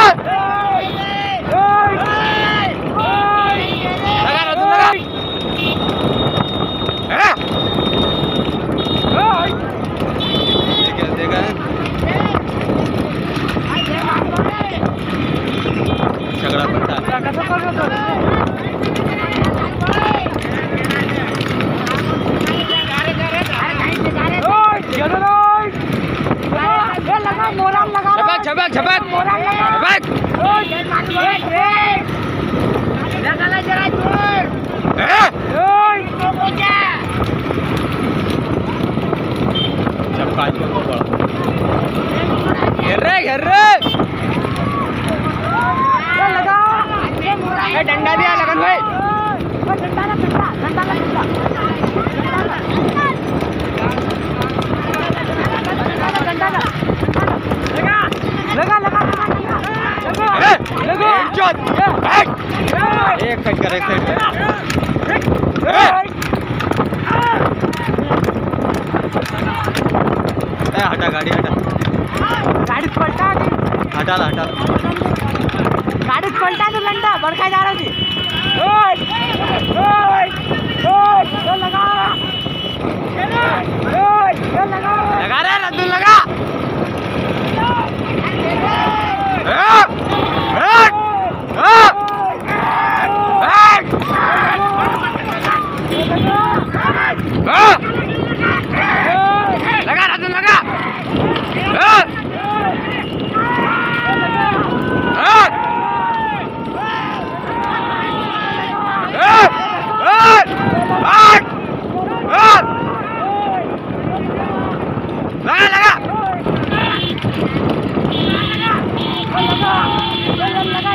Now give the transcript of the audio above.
झगड़ा पड़ता है। झपक झपक डंडा दिया लगन भाई, एक साइड कर, एक साइड हटा, गाड़ी हटा, गाड़ी पलटा हटा हटा, गाड़ी पलटा तो लंडा बड़का जा रही थी। लगा रहे रद्दू लगा। लगा रद्दू लगा। लगा